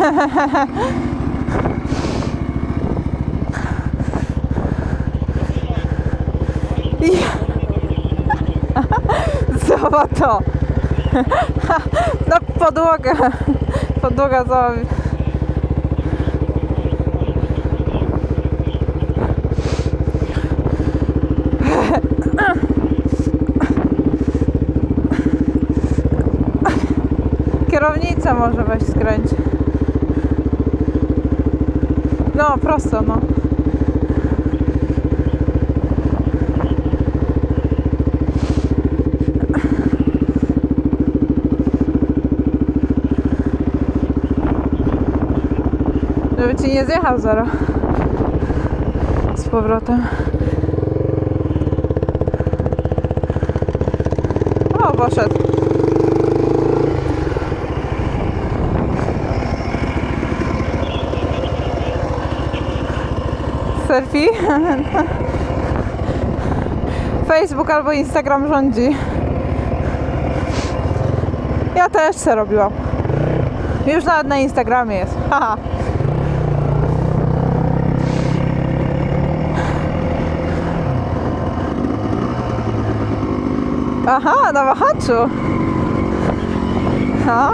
Zobacz to. No podłoga cała. Kierownica może weź skręć. No prosto, no. Żeby ci nie zjechał zaraz z powrotem. O, poszedł. Selfie? Facebook albo Instagram rządzi. Ja też se robiłam. Już nawet na Instagramie jest. Haha. Aha, na wahaczu. Ha?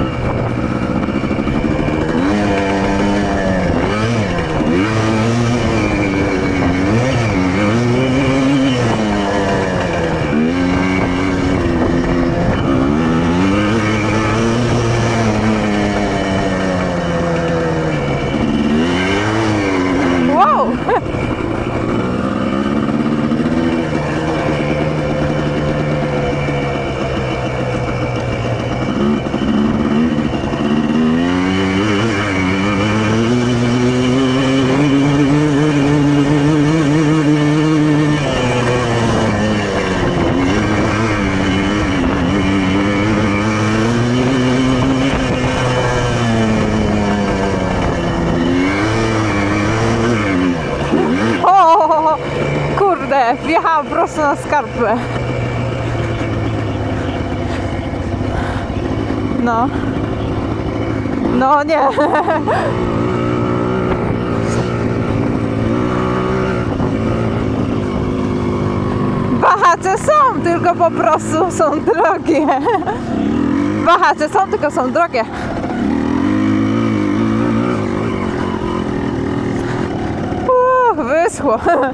Wow! Kurde, wjechałam prosto na skarpę. No. No nie. Wahacze są, tylko po prostu są drogie. Wahacze są, tylko są drogie. Wyschło.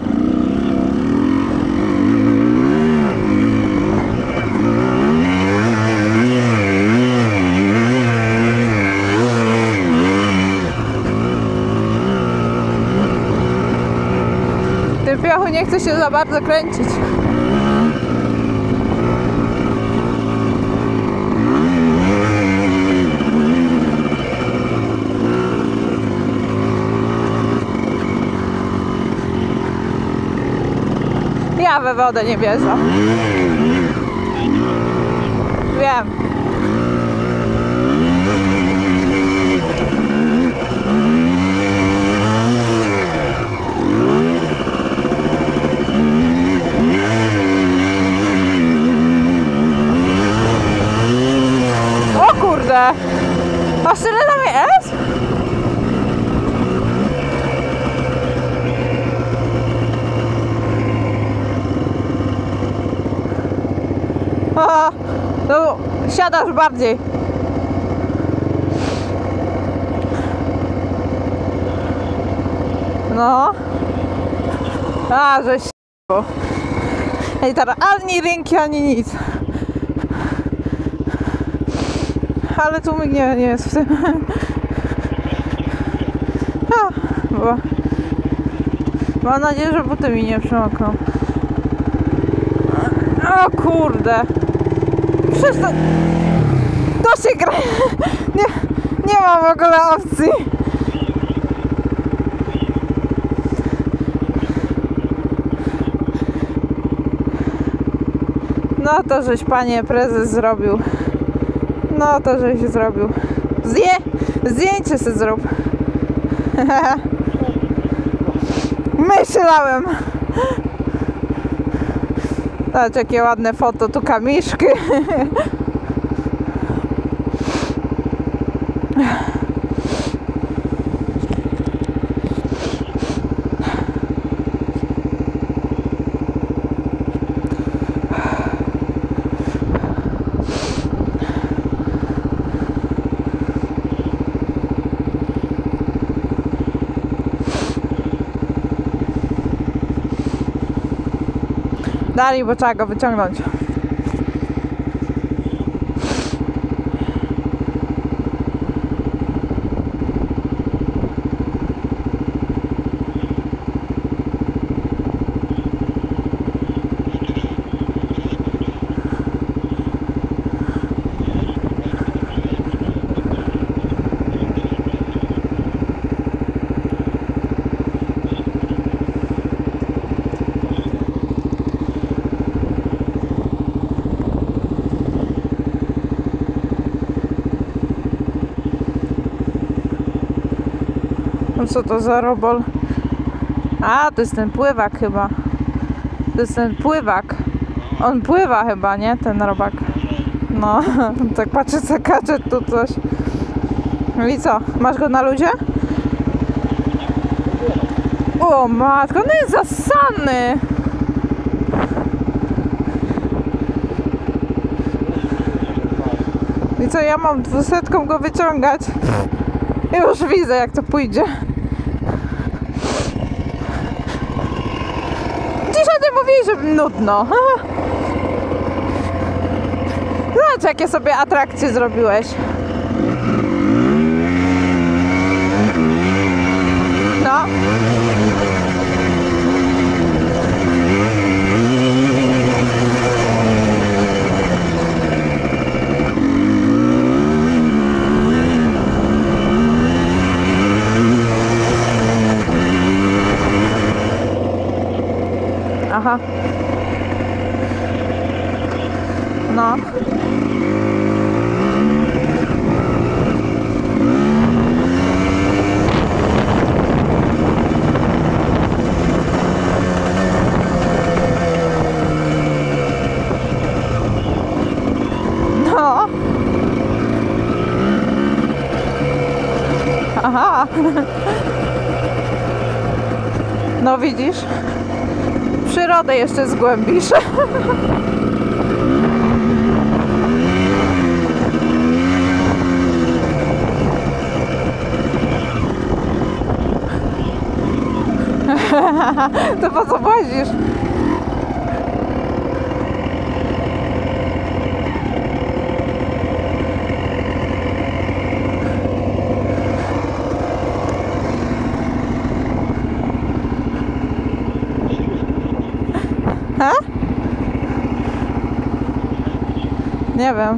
Tym piochu nie chce się za bardzo kręcić. Ja we wodę nie wierzę. Wiem. O kurde! A tyle tam jest? Aha, no siadasz bardziej. No. A, żeś i teraz ani ręki, ani nic. Ale tu nie jest w tym. A, bo mam nadzieję, że buty mi nie przemokną. O kurde. Przecież to się gra. Nie ma w ogóle opcji. No to żeś panie prezes zrobił. No to żeś zrobił. Zdjęcie sobie zrób. Myślałem. Zobacz jakie ładne foto, tu kamiszki. Dali, bo trzeba go wyciągnąć. No co to za robol? A, to jest ten pływak chyba. To jest ten pływak. On pływa chyba, nie? Ten robak. No, tak patrzę, co kacze tu coś. No i co? Masz go na ludzie? O matko, no jest zassany. I co, ja mam 200 go wyciągać? Już widzę, jak to pójdzie. Dzisiaj ty mówisz, że nudno. Zobacz, jakie sobie atrakcje zrobiłeś. No. Aha. No. No. Aha. No widzisz? Przyrodę jeszcze zgłębisz. To po co łazisz? Ha? Nie wiem.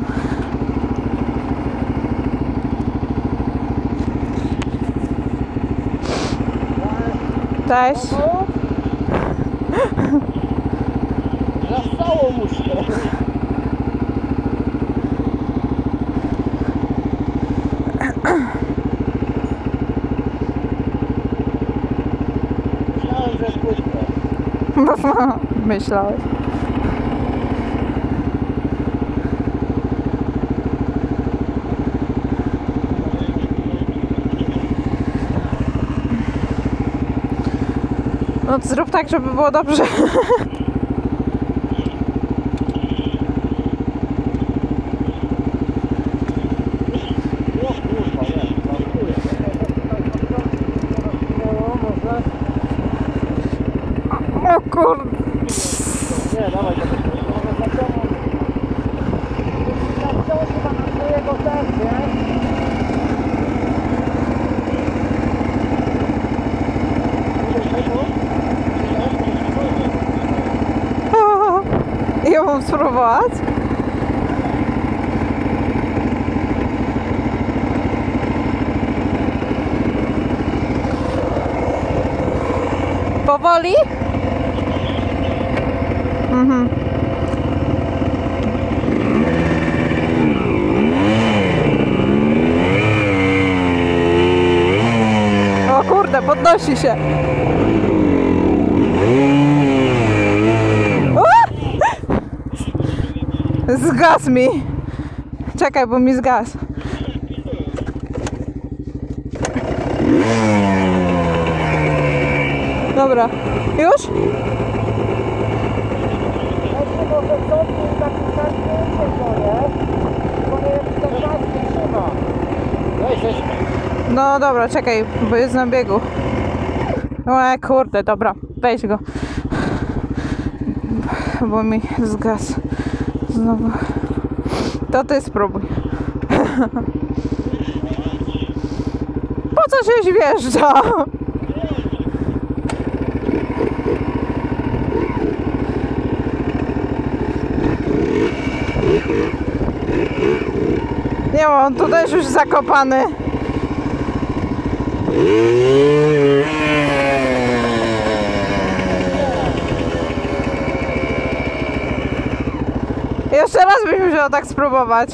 Cześć. Zastało mu się. Myślałem, że płytko. Myślałeś. No zrób tak, żeby było dobrze. O kurwa, nie, żartuję. O kurde. Nie, dawaj to wziąłeś chyba na swojego też, nie? Ja mam spróbować? Powoli? Mhm. O kurde, podnosi się. Zgasł mi. Czekaj, bo mi zgasł. Dobra. Już? No dobra, czekaj, bo jest na biegu. O kurde, dobra, weź go. bo mi zgasł. Znowu. To ty spróbuj. Po co się wjeżdża? Nie, on tu też już zakopany. Jeszcze raz byś musiał tak spróbować.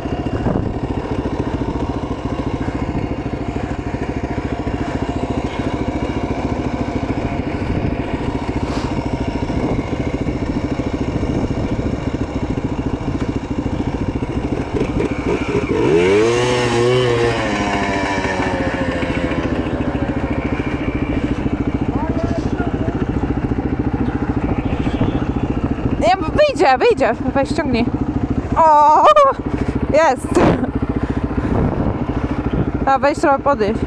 Nie, wyjdzie, weź ściągnij. O, jest. A weź trochę podejść.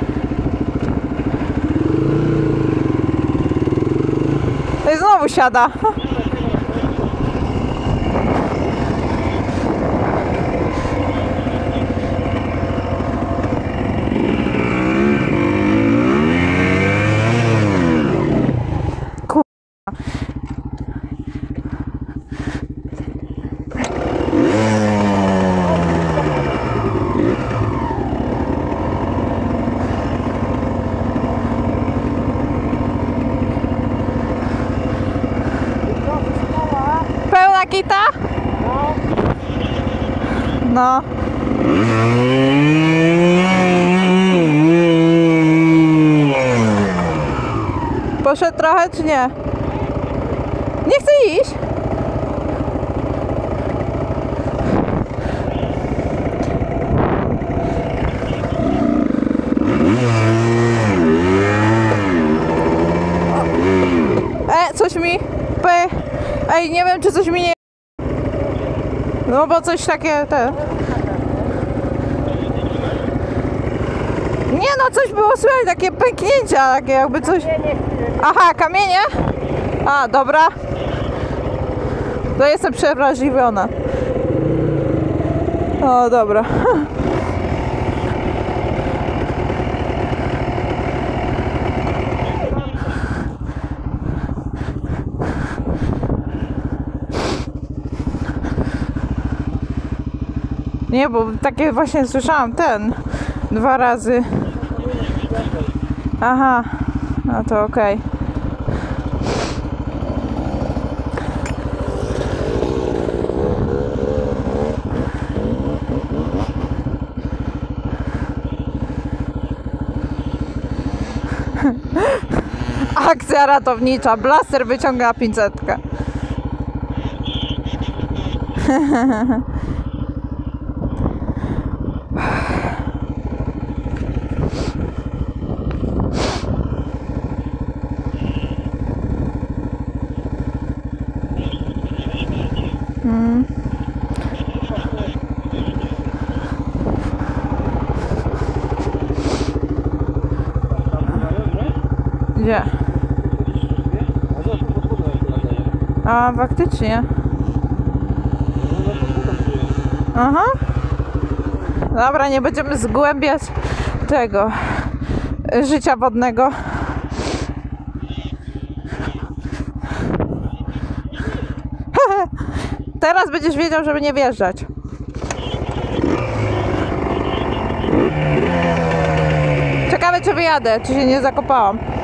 No i znowu siada. Pełna kita? No. Poszedł trochę czy nie? Nie chce iść? Coś mi... Ej, nie wiem czy coś mi nie... No bo coś takie... Nie no, coś było słychać, takie pęknięcia, takie jakby coś... Aha, kamienie? A, dobra. To jestem przewrażliwiona. O, dobra. Nie, bo takie właśnie słyszałam 2 razy. Aha, no to okej. Akcja ratownicza. Blaster wyciąga 500. Gdzie? A faktycznie. Aha. Dobra, nie będziemy zgłębiać tego życia wodnego. Teraz będziesz wiedział, żeby nie wjeżdżać. Ciekawe, czy wyjadę, czy się nie zakopałam.